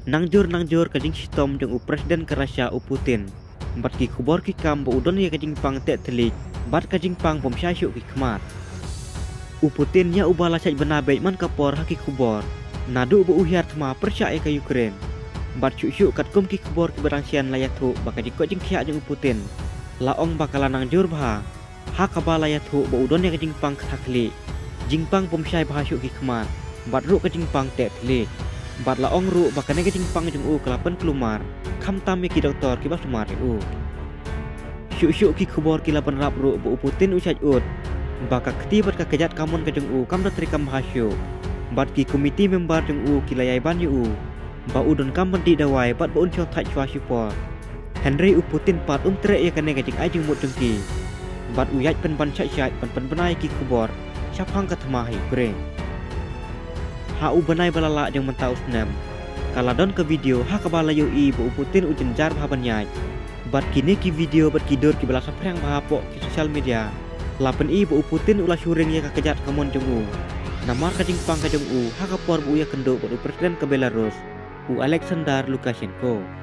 Nangjur kajing sistem jeng Presiden ke Rusia Putin. Bat ki kubor ki kam bo udon ya kajing pang tek telik. Bat kajing pang pom syasyu ki kemat. Putin ya ubala caj benabe man kapor haki kubor. Nadu bo uhiar tma percaya ke Ukraine. Bat syuk kat kum ki kubor ki berangsian layatu bakajing kajing kia jeng Putin. Laong bakalan nangjur bah. Hakaba layatu bo udon ya kajing pang ketakli. Jingpang pom syai bah syuk ki kemat. Bat ru kajing pang tek telik. Bat laong ru bakane kajing pang jeng kelapan kelumar. Kam tam ki doktor ki bas sumar Syuk ki kubor ki lapan rap ru bo Putin ucaj ut. Baka keti bat ka kejat kamon ke jeng kam datri kam bahasyu. Bat ki komiti member jeng ki layai ban ba udon kam bandi dawai bat bo uncho thaj chwa support. Henry Putin pat tre ya kane kajing ajeng mut jeng ki. Bat uyaj pen ban chai pen benai ki kubor. Syapang katma Ukraine. Benai balala jeng mentau senam. Kaladon ke video hakabala bo Putin ujen jar banyai. Bat kini ki video bat kidur ki balasa perang bahapok ki sosial media. Lapen bo Putin ulah syuring ya kejat kamon jeng Namar kajing pang kajeng hakapor bu ya kenduk bat Presiden ke Belarus. Alexander Lukashenko.